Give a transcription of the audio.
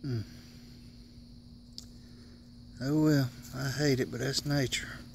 Oh well, I hate it, but that's nature.